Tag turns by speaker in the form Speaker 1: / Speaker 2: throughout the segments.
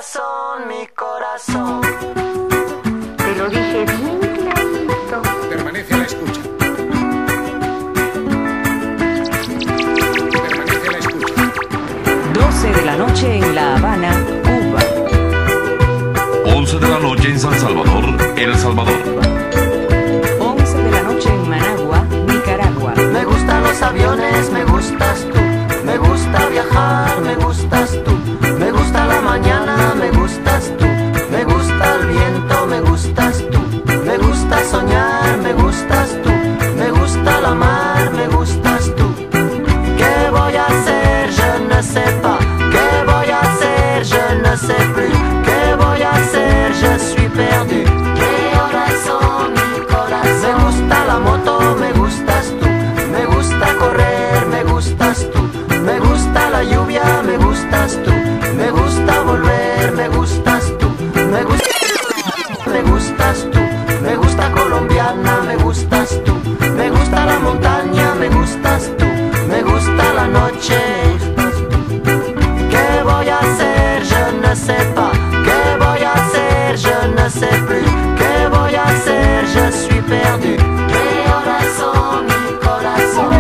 Speaker 1: corazón, mi corazón.
Speaker 2: Te lo dije bien clarito.
Speaker 3: Permanece a la escucha. Permanece a la escucha.
Speaker 4: 12 de la noche en La Habana, Cuba.
Speaker 5: 11 de la noche en San Salvador, El Salvador.
Speaker 4: 11 de la noche en Managua, Nicaragua.
Speaker 1: Me gustan los aviones, me gustas tú. Me gusta viajar, me gustas tú. Me gusta la mañana, me gustas tú. Me gusta el viento, me gustas tú. Me gusta soñar, me gustas tú. Me gusta la mar, me gustas tú. ¿Qué voy a hacer? Je ne sais pas. ¿Qué voy a hacer? Je ne sais plus. ¿Qué voy a hacer? Je suis perdu. ¿Qué horas son, mi corazón? Me gusta la moto, me gustas tú. Me gusta correr, me gustas tú. Me gusta la lluvia, me gustas tú. Me gusta volver, me gustas tú. Me gustas tú. Me gusta colombiana, me gustas tú. Me gusta la montaña, me gustas tú. Me gusta la noche, me gustas tú. ¿Qué voy a hacer? Je ne sais pas. ¿Qué voy a hacer? Je ne sais plus. ¿Qué voy a hacer? Je suis perdu. ¿Qué horas son, mi corazón?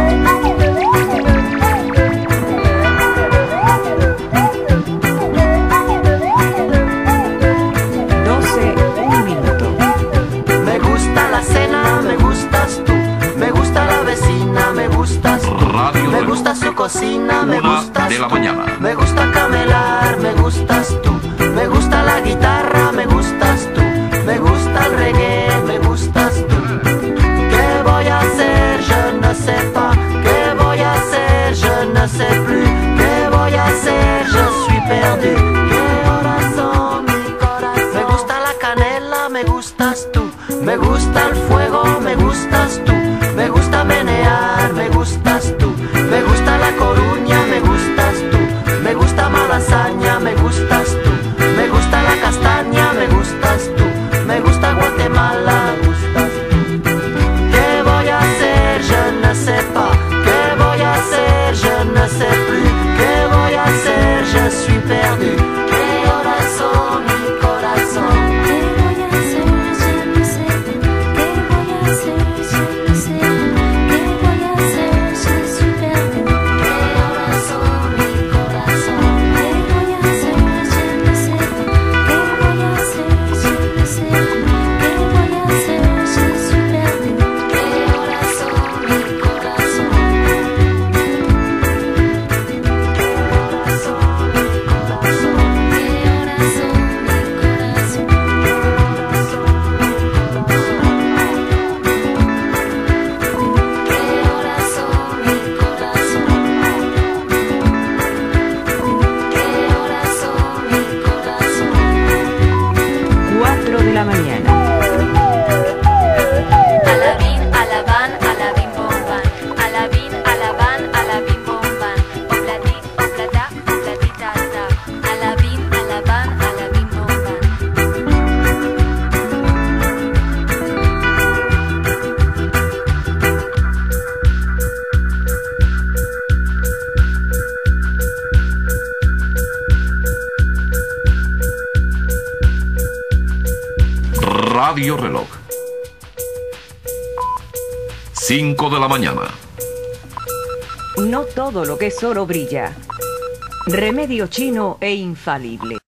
Speaker 4: 12, un minuto.
Speaker 1: Me gusta la cena, me gustas tú. Me gusta la vecina, me gustas tú.
Speaker 5: Radio
Speaker 1: Me
Speaker 5: Reloj.
Speaker 1: gusta su cocina, me
Speaker 5: 1
Speaker 1: gustas
Speaker 5: de la
Speaker 1: tú.
Speaker 5: mañana.
Speaker 1: Me gusta camelar, me gustas tú. Me gusta la guitarra, me gustas tú. Me gusta el reggae, me gustas tú. ¿Qué voy a hacer? Je ne sais pas. ¿Qué voy a hacer? Je ne sais plus. ¿Qué voy a hacer? Je suis perdu. ¿Qué horas son, mi corazón? Me gusta la canela, me gustas tú. Me gusta el fuego, me gustas tú. Me gusta menear, me gustas tú. Me gusta La Coruña, me gustas tú. Me gusta Malasaña, me gustas tú. Me gusta la castaña, me gustas tú. Me gusta Guatemala, me gustas tú. ¿Qué voy a hacer? Je ne sais pas. ¿Qué voy a hacer? Je ne sais plus. ¿Qué voy a hacer? Je suis perdu. ¿Qué horas son, mi corazón?
Speaker 2: ¿Qué voy a hacer? Je ne sais pas. ¿Qué voy a hacer? Je ne sais pas. ¿Qué voy a hacer? Je suis perdu.
Speaker 1: ¿Qué horas son, mi corazón?
Speaker 2: ¿Qué voy a hacer? Je ne sais pas. ¿Qué voy a hacer? Je ne sais pas. ¿Qué voy a hacer? Je suis perdu.
Speaker 1: ¿Qué horas son, mi corazón?
Speaker 5: Radio Reloj. 5 de la mañana.
Speaker 4: No todo lo que es oro brilla. Remedio chino e infalible.